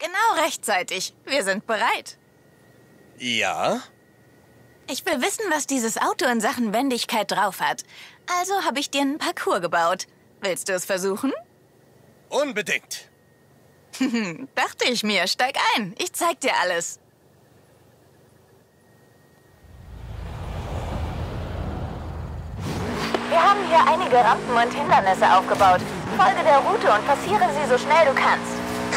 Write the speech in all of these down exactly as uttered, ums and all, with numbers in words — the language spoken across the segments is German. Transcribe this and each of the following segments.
Genau rechtzeitig. Wir sind bereit. Ja? Ich will wissen, was dieses Auto in Sachen Wendigkeit drauf hat. Also habe ich dir einen Parcours gebaut. Willst du es versuchen? Unbedingt. Dachte ich mir. Steig ein. Ich zeig dir alles. Wir haben hier einige Rampen und Hindernisse aufgebaut. Folge der Route und passiere sie so schnell du kannst.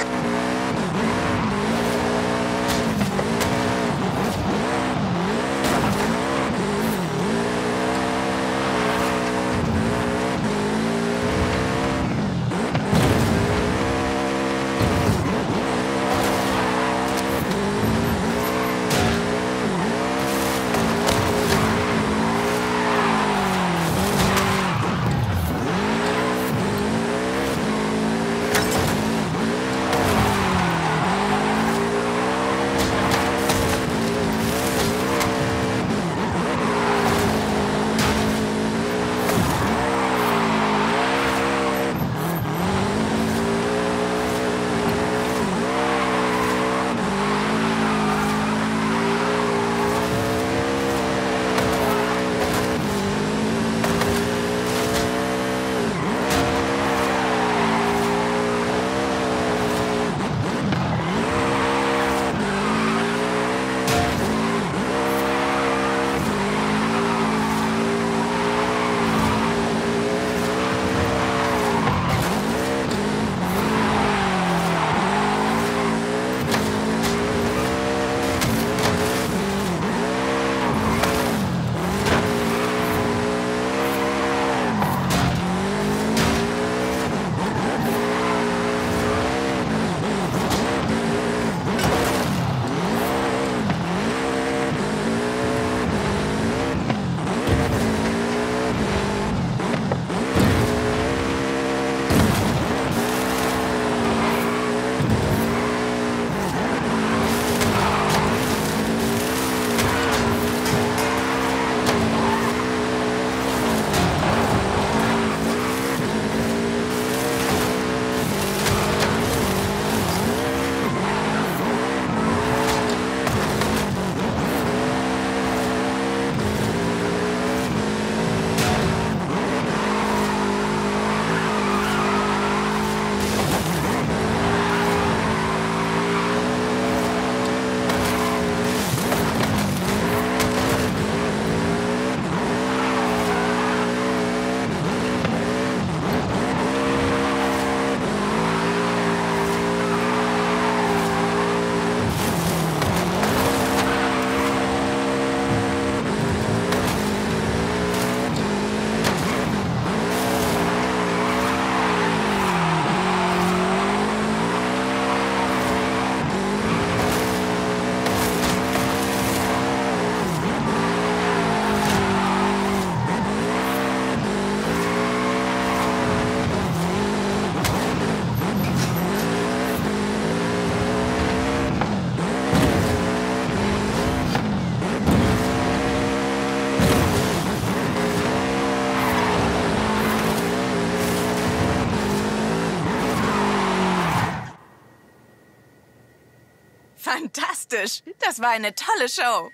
Fantastisch! Das war eine tolle Show.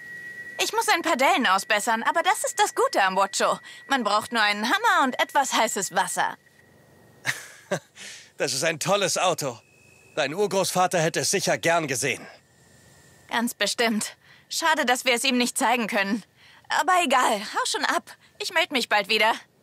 Ich muss ein paar Dellen ausbessern, aber das ist das Gute am Watcho. Man braucht nur einen Hammer und etwas heißes Wasser. Das ist ein tolles Auto. Dein Urgroßvater hätte es sicher gern gesehen. Ganz bestimmt. Schade, dass wir es ihm nicht zeigen können. Aber egal, hau schon ab. Ich melde mich bald wieder.